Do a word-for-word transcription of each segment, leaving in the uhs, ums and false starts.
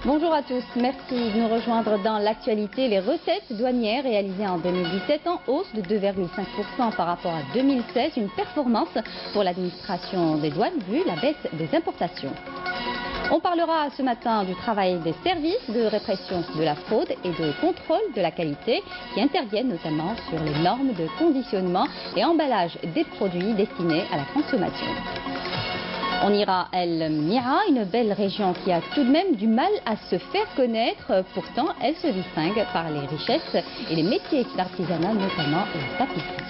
Bonjour à tous, merci de nous rejoindre dans l'actualité. Les recettes douanières réalisées en deux mille dix-sept en hausse de deux virgule cinq pour cent par rapport à deux mille seize, une performance pour l'administration des douanes vu la baisse des importations. On parlera ce matin du travail des services de répression de la fraude et de contrôle de la qualité qui interviennent notamment sur les normes de conditionnement et emballage des produits destinés à la consommation. On ira à El Mira, une belle région qui a tout de même du mal à se faire connaître. Pourtant, elle se distingue par les richesses et les métiers d'artisanat, notamment la tapisserie.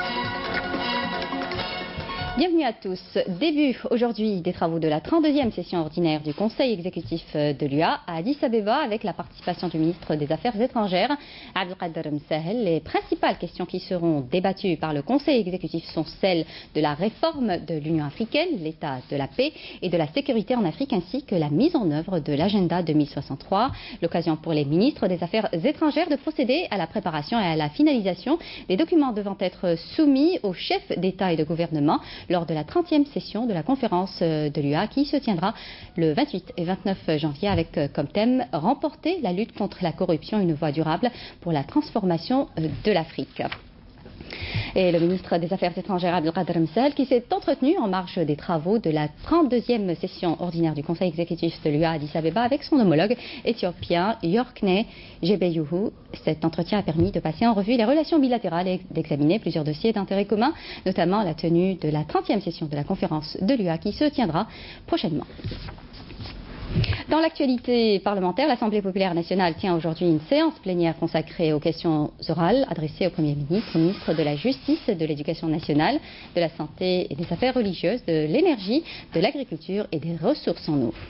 Bienvenue à tous. Début aujourd'hui des travaux de la trente-deuxième session ordinaire du Conseil exécutif de l'U A à Addis Abeba avec la participation du ministre des Affaires étrangères, Abdelkader Msahel. Les principales questions qui seront débattues par le Conseil exécutif sont celles de la réforme de l'Union africaine, l'état de la paix et de la sécurité en Afrique ainsi que la mise en œuvre de l'agenda deux mille soixante-trois. L'occasion pour les ministres des Affaires étrangères de procéder à la préparation et à la finalisation des documents devant être soumis aux chefs d'État et de gouvernement lors de la trentième session de la conférence de l'U A qui se tiendra le vingt-huit et vingt-neuf janvier avec comme thème « Remporter la lutte contre la corruption, une voie durable pour la transformation de l'Afrique ». Et le ministre des Affaires étrangères Abdelkader Msahel qui s'est entretenu en marge des travaux de la trente-deuxième session ordinaire du Conseil exécutif de l'U A à Addis Abeba avec son homologue éthiopien Yorkneh Gebeyuhu. Cet entretien a permis de passer en revue les relations bilatérales et d'examiner plusieurs dossiers d'intérêt commun, notamment la tenue de la trentième session de la conférence de l'U A qui se tiendra prochainement. Dans l'actualité parlementaire, l'Assemblée populaire nationale tient aujourd'hui une séance plénière consacrée aux questions orales adressées au Premier ministre, au ministre de la Justice, de l'Éducation nationale, de la Santé et des Affaires religieuses, de l'Énergie, de l'Agriculture et des Ressources en eau.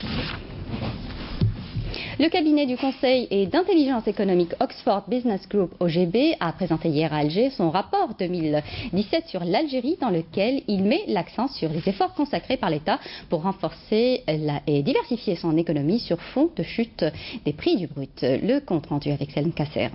Le cabinet du Conseil et d'intelligence économique Oxford Business Group O G B a présenté hier à Alger son rapport deux mille dix-sept sur l'Algérie dans lequel il met l'accent sur les efforts consacrés par l'État pour renforcer la, et diversifier son économie sur fond de chute des prix du brut. Le compte rendu avec Salim Kasser.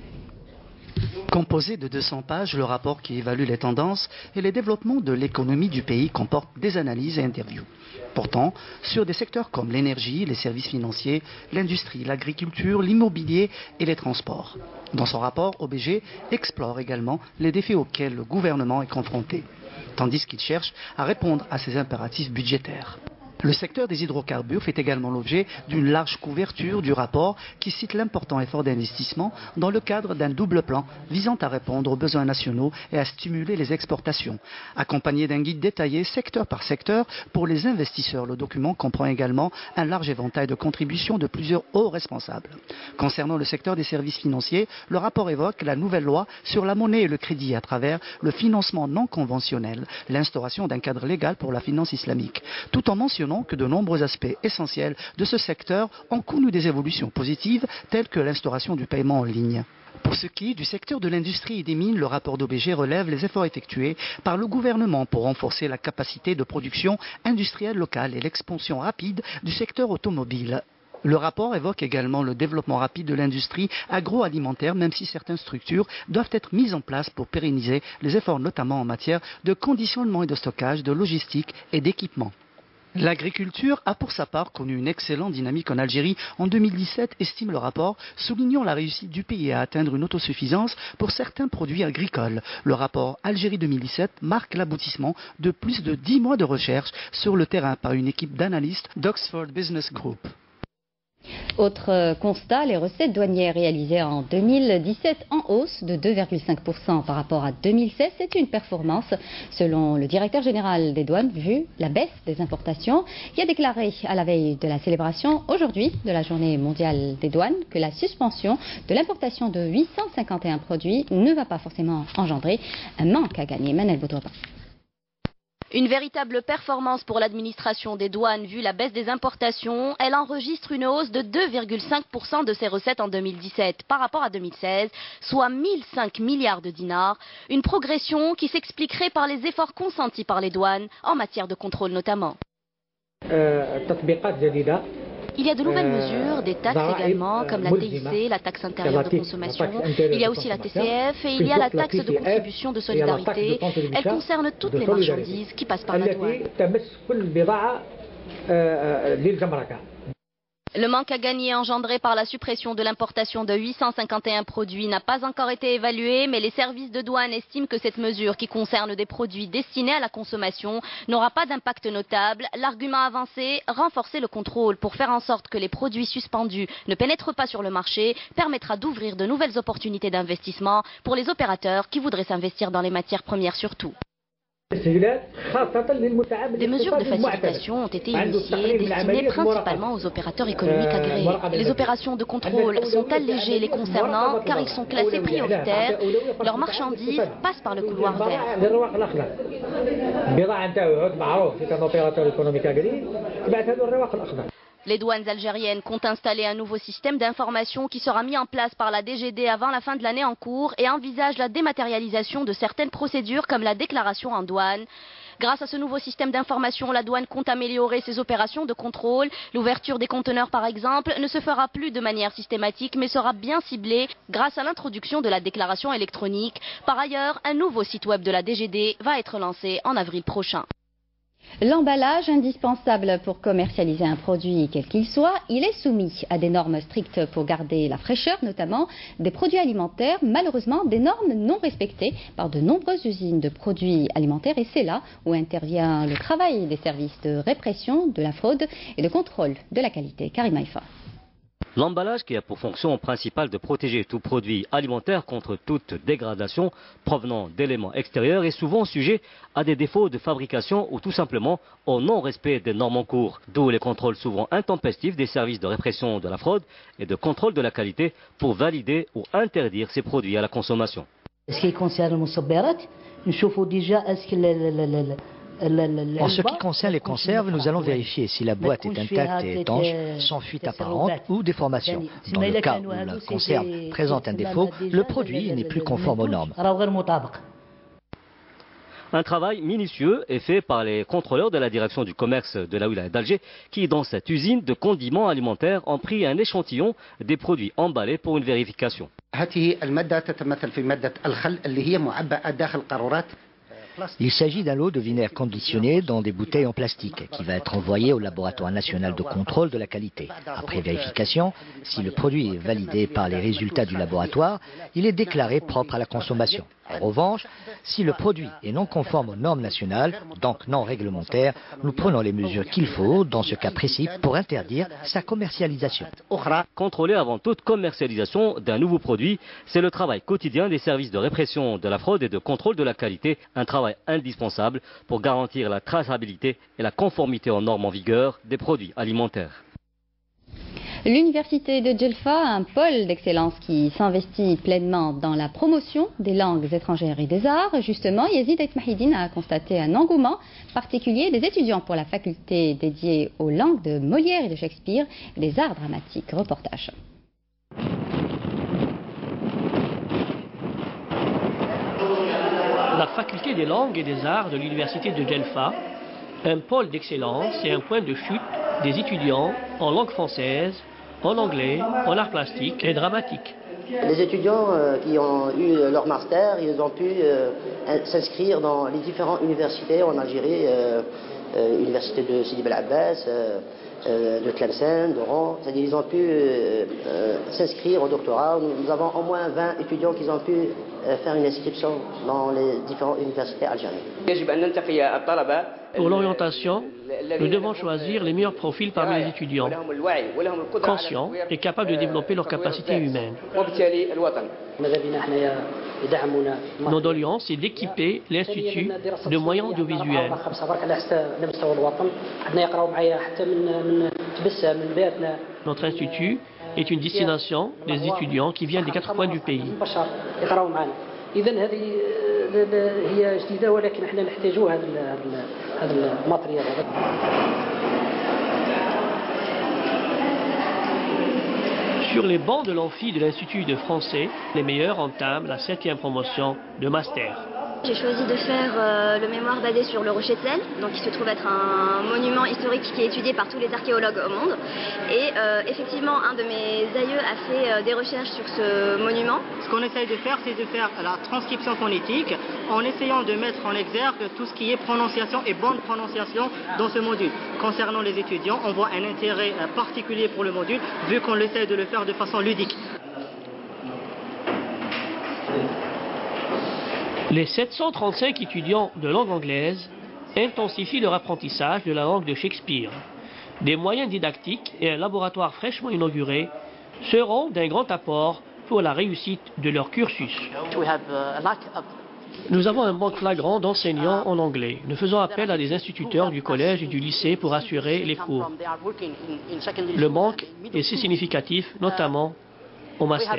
Composé de deux cents pages, le rapport qui évalue les tendances et les développements de l'économie du pays comporte des analyses et interviews. Pourtant, sur des secteurs comme l'énergie, les services financiers, l'industrie, l'agriculture, l'immobilier et les transports. Dans son rapport, O B G explore également les défis auxquels le gouvernement est confronté, tandis qu'il cherche à répondre à ses impératifs budgétaires. Le secteur des hydrocarbures fait également l'objet d'une large couverture du rapport qui cite l'important effort d'investissement dans le cadre d'un double plan visant à répondre aux besoins nationaux et à stimuler les exportations. Accompagné d'un guide détaillé secteur par secteur pour les investisseurs, le document comprend également un large éventail de contributions de plusieurs hauts responsables. Concernant le secteur des services financiers, le rapport évoque la nouvelle loi sur la monnaie et le crédit à travers le financement non conventionnel, l'instauration d'un cadre légal pour la finance islamique, tout en mentionnant que de nombreux aspects essentiels de ce secteur ont connu des évolutions positives telles que l'instauration du paiement en ligne. Pour ce qui est du secteur de l'industrie et des mines, le rapport d'O B G relève les efforts effectués par le gouvernement pour renforcer la capacité de production industrielle locale et l'expansion rapide du secteur automobile. Le rapport évoque également le développement rapide de l'industrie agroalimentaire, même si certaines structures doivent être mises en place pour pérenniser les efforts notamment en matière de conditionnement et de stockage, de logistique et d'équipement. L'agriculture a pour sa part connu une excellente dynamique en Algérie en deux mille dix-sept, estime le rapport, soulignant la réussite du pays à atteindre une autosuffisance pour certains produits agricoles. Le rapport Algérie deux mille dix-sept marque l'aboutissement de plus de dix mois de recherche sur le terrain par une équipe d'analystes d'Oxford Business Group. Autre constat, les recettes douanières réalisées en deux mille dix-sept en hausse de deux virgule cinq pour cent par rapport à deux mille seize. C'est une performance selon le directeur général des douanes vu la baisse des importations qui a déclaré à la veille de la célébration aujourd'hui de la journée mondiale des douanes que la suspension de l'importation de huit cent cinquante et un produits ne va pas forcément engendrer un manque à gagner. Manel Boudouaba. Une véritable performance pour l'administration des douanes vu la baisse des importations. Elle enregistre une hausse de deux virgule cinq pour cent de ses recettes en deux mille dix-sept par rapport à deux mille seize, soit mille cinq milliards de dinars. Une progression qui s'expliquerait par les efforts consentis par les douanes en matière de contrôle notamment. Il y a de nouvelles mesures, des taxes également, comme la T I C, la taxe intérieure de consommation. Il y a aussi la T C F et il y a la taxe de contribution de solidarité. Elle concerne toutes les marchandises qui passent par la douane. Le manque à gagner engendré par la suppression de l'importation de huit cent cinquante et un produits n'a pas encore été évalué, mais les services de douane estiment que cette mesure, qui concerne des produits destinés à la consommation, n'aura pas d'impact notable. L'argument avancé, renforcer le contrôle pour faire en sorte que les produits suspendus ne pénètrent pas sur le marché, permettra d'ouvrir de nouvelles opportunités d'investissement pour les opérateurs qui voudraient s'investir dans les matières premières surtout. Des mesures de facilitation ont été initiées, destinées principalement aux opérateurs économiques agréés. Les opérations de contrôle sont allégées les concernant car ils sont classés prioritaires. Leurs marchandises passent par le couloir vert. Les douanes algériennes comptent installer un nouveau système d'information qui sera mis en place par la D G D avant la fin de l'année en cours et envisage la dématérialisation de certaines procédures comme la déclaration en douane. Grâce à ce nouveau système d'information, la douane compte améliorer ses opérations de contrôle. L'ouverture des conteneurs, par exemple, ne se fera plus de manière systématique mais sera bien ciblée grâce à l'introduction de la déclaration électronique. Par ailleurs, un nouveau site web de la D G D va être lancé en avril prochain. L'emballage, indispensable pour commercialiser un produit quel qu'il soit, il est soumis à des normes strictes pour garder la fraîcheur, notamment des produits alimentaires. Malheureusement, des normes non respectées par de nombreuses usines de produits alimentaires. Et c'est là où intervient le travail des services de répression de la fraude et de contrôle de la qualité. Karim Haïfa. L'emballage, qui a pour fonction principale de protéger tout produit alimentaire contre toute dégradation provenant d'éléments extérieurs, est souvent sujet à des défauts de fabrication ou tout simplement au non-respect des normes en cours. D'où les contrôles souvent intempestifs des services de répression de la fraude et de contrôle de la qualité pour valider ou interdire ces produits à la consommation. Ce qui concerne En ce qui concerne les conserves, nous allons vérifier si la boîte est intacte et étanche, sans fuite apparente ou déformation. Dans le cas où la conserve présente un défaut, le produit n'est plus conforme aux normes. Un travail minutieux est fait par les contrôleurs de la direction du commerce de la wilaya d'Alger qui, dans cette usine de condiments alimentaires, ont pris un échantillon des produits emballés pour une vérification. Il s'agit d'un lot de vinaigre conditionné dans des bouteilles en plastique qui va être envoyé au laboratoire national de contrôle de la qualité. Après vérification, si le produit est validé par les résultats du laboratoire, il est déclaré propre à la consommation. En revanche, si le produit est non conforme aux normes nationales, donc non réglementaires, nous prenons les mesures qu'il faut, dans ce cas précis, pour interdire sa commercialisation. Contrôler avant toute commercialisation d'un nouveau produit, c'est le travail quotidien des services de répression de la fraude et de contrôle de la qualité, un travail indispensable pour garantir la traçabilité et la conformité aux normes en vigueur des produits alimentaires. L'université de Djelfa, un pôle d'excellence qui s'investit pleinement dans la promotion des langues étrangères et des arts. Justement, Yazid Mahidine a constaté un engouement particulier des étudiants pour la faculté dédiée aux langues de Molière et de Shakespeare et des arts dramatiques. Reportage. La faculté des langues et des arts de l'université de Djelfa, un pôle d'excellence et un point de chute des étudiants en langue française, en anglais, en art plastique et dramatique. Les étudiants euh, qui ont eu leur master, ils ont pu euh, s'inscrire dans les différentes universités en Algérie, euh, euh, l'université de Sidi Bel Abbas, euh, euh, de Tlemcen, d'Oran, c'est-à-dire ils ont pu euh, euh, s'inscrire au doctorat. Nous, nous avons au moins vingt étudiants qui ont pu euh, faire une inscription dans les différentes universités algériennes. Pour l'orientation, nous devons choisir les meilleurs profils parmi les étudiants, conscients et capables de développer leurs capacités humaines. Notre doléance est d'équiper l'Institut de moyens audiovisuels. Notre institut est une destination des étudiants qui viennent des quatre coins du pays. إذن هذه هي جديدة ولكن احنا نحتاجوا هذا هذا الماتريال. Sur les bancs de l'amphi de l'Institut de français, les meilleurs entament la septième promotion de master. J'ai choisi de faire euh, le mémoire basé sur le rocher de sel, donc qui se trouve être un monument historique qui est étudié par tous les archéologues au monde. Et euh, effectivement, un de mes aïeux a fait euh, des recherches sur ce monument. Ce qu'on essaye de faire, c'est de faire la transcription phonétique en essayant de mettre en exergue tout ce qui est prononciation et bonne prononciation dans ce module. Concernant les étudiants, on voit un intérêt euh, particulier pour le module, vu qu'on essaie de le faire de façon ludique. Les sept cent trente-cinq étudiants de langue anglaise intensifient leur apprentissage de la langue de Shakespeare. Des moyens didactiques et un laboratoire fraîchement inauguré seront d'un grand apport pour la réussite de leur cursus. Nous avons un manque flagrant d'enseignants en anglais. Nous faisons appel à des instituteurs du collège et du lycée pour assurer les cours. Le manque est si significatif, notamment au master.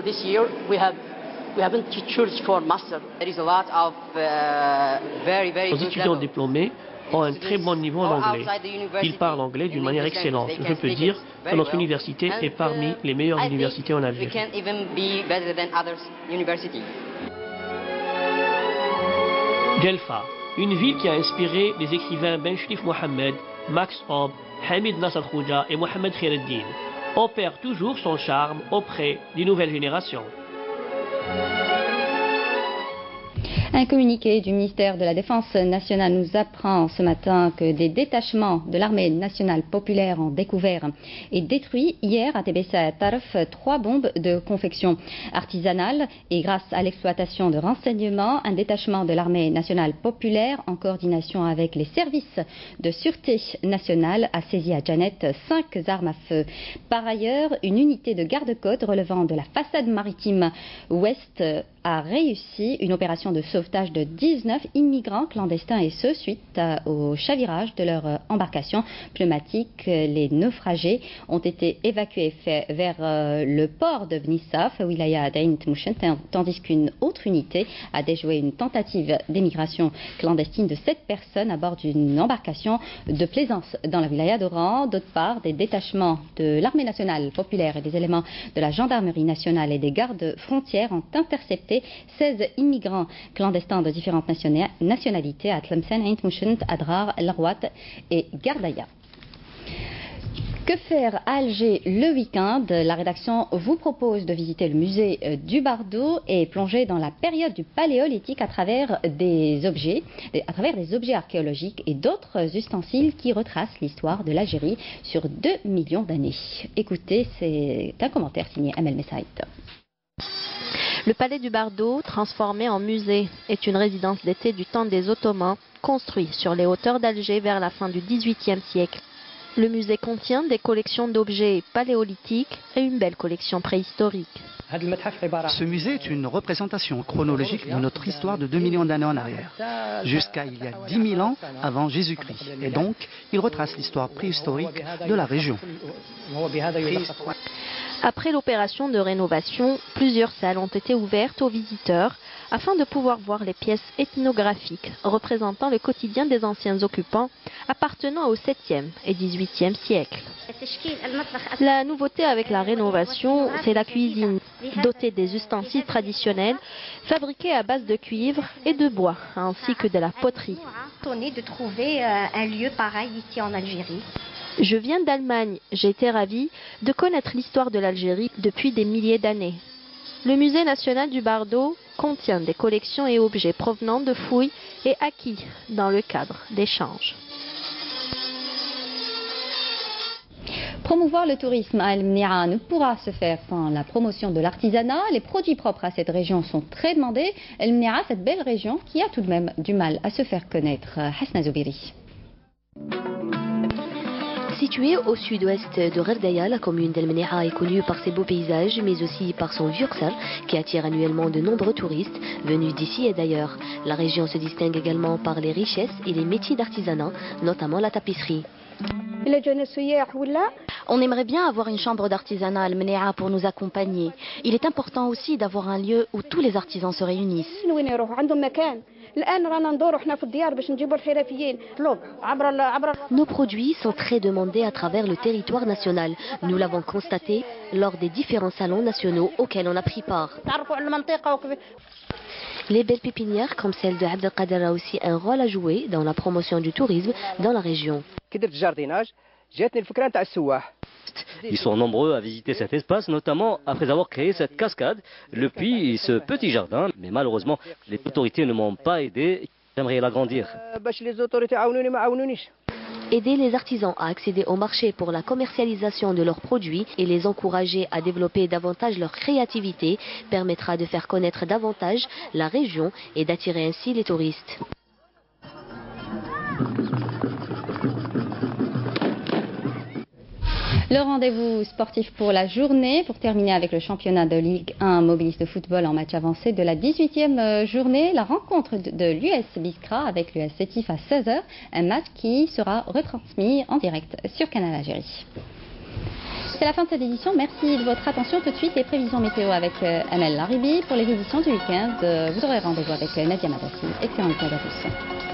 Nos étudiants diplômés ont un très bon niveau en anglais. Ils parlent anglais d'une manière excellente. Je peux dire que notre université est parmi les meilleures universités en Algérie. Djelfa, une ville qui a inspiré les écrivains Ben Shrif Mohammed, Max Hobb, Hamid Nasser Khouja et Mohamed Khaireddine, opère toujours son charme auprès des nouvelles générations. Un communiqué du ministère de la Défense nationale nous apprend ce matin que des détachements de l'armée nationale populaire ont découvert et détruit hier à Tébessa Tarf trois bombes de confection artisanale. Et grâce à l'exploitation de renseignements, un détachement de l'armée nationale populaire en coordination avec les services de sûreté nationale a saisi à Janet cinq armes à feu. Par ailleurs, une unité de garde-côte relevant de la façade maritime ouest a réussi une opération de sauvetage de dix-neuf immigrants clandestins, et ce suite à, au chavirage de leur embarcation pneumatique. Les naufragés ont été évacués fait, vers euh, le port de Bnissaf, Wilaya d'Ain Tmouchen, tandis qu'une autre unité a déjoué une tentative d'émigration clandestine de sept personnes à bord d'une embarcation de plaisance dans la Wilaya d'Oran. D'autre part, des détachements de l'armée nationale populaire et des éléments de la gendarmerie nationale et des gardes frontières ont intercepté seize immigrants clandestins de différentes nationalités à Tlemcen, Ain Tmouchen, Adrar, Larwat et Gardaya. Que faire à Alger le week-end? La rédaction vous propose de visiter le musée du Bardo et plonger dans la période du Paléolithique à travers des objets, à travers des objets archéologiques et d'autres ustensiles qui retracent l'histoire de l'Algérie sur deux millions d'années. Écoutez, c'est un commentaire signé Amel Messaïd. Le palais du Bardo, transformé en musée, est une résidence d'été du temps des Ottomans, construit sur les hauteurs d'Alger vers la fin du dix-huitième siècle. Le musée contient des collections d'objets paléolithiques et une belle collection préhistorique. Ce musée est une représentation chronologique de notre histoire de deux millions d'années en arrière, jusqu'à il y a dix mille ans avant Jésus-Christ. Et donc, il retrace l'histoire préhistorique de la région. Après l'opération de rénovation, plusieurs salles ont été ouvertes aux visiteurs afin de pouvoir voir les pièces ethnographiques représentant le quotidien des anciens occupants appartenant au septième et dix-huitième siècle. La nouveauté avec la rénovation, c'est la cuisine, dotée des ustensiles traditionnels fabriqués à base de cuivre et de bois, ainsi que de la poterie. De trouver un lieu pareil ici en Algérie. Je viens d'Allemagne. J'ai été ravie de connaître l'histoire de l'Algérie depuis des milliers d'années. Le musée national du Bardo contient des collections et objets provenant de fouilles et acquis dans le cadre d'échanges. Promouvoir le tourisme à El Mnia ne pourra se faire sans la promotion de l'artisanat. Les produits propres à cette région sont très demandés. El Mnia, cette belle région qui a tout de même du mal à se faire connaître. Hasna Zoubiri. Située au sud-ouest de Gherdaya, la commune d'El Mnia est connue par ses beaux paysages, mais aussi par son vieux ksar, qui attire annuellement de nombreux touristes venus d'ici et d'ailleurs. La région se distingue également par les richesses et les métiers d'artisanat, notamment la tapisserie. On aimerait bien avoir une chambre d'artisanat à Al Mnia pour nous accompagner. Il est important aussi d'avoir un lieu où tous les artisans se réunissent. Nos produits sont très demandés à travers le territoire national. Nous l'avons constaté lors des différents salons nationaux auxquels on a pris part. Les belles pépinières comme celle de Abdelkader a aussi un rôle à jouer dans la promotion du tourisme dans la région. Ils sont nombreux à visiter cet espace, notamment après avoir créé cette cascade, le puits et ce petit jardin. Mais malheureusement, les autorités ne m'ont pas aidé. J'aimerais l'agrandir. Aider les artisans à accéder au marché pour la commercialisation de leurs produits et les encourager à développer davantage leur créativité permettra de faire connaître davantage la région et d'attirer ainsi les touristes. Le rendez-vous sportif pour la journée, pour terminer avec le championnat de Ligue un mobiliste de football en match avancé de la dix-huitième journée, la rencontre de l'U S Biskra avec l'U S Sétif à seize heures, un match qui sera retransmis en direct sur Canal Algérie. C'est la fin de cette édition, merci de votre attention. Tout de suite les prévisions météo avec Amel Laribi. Pour les éditions du week-end, vous aurez rendez-vous avec Nadia Madassi. Excellent week-end à tous.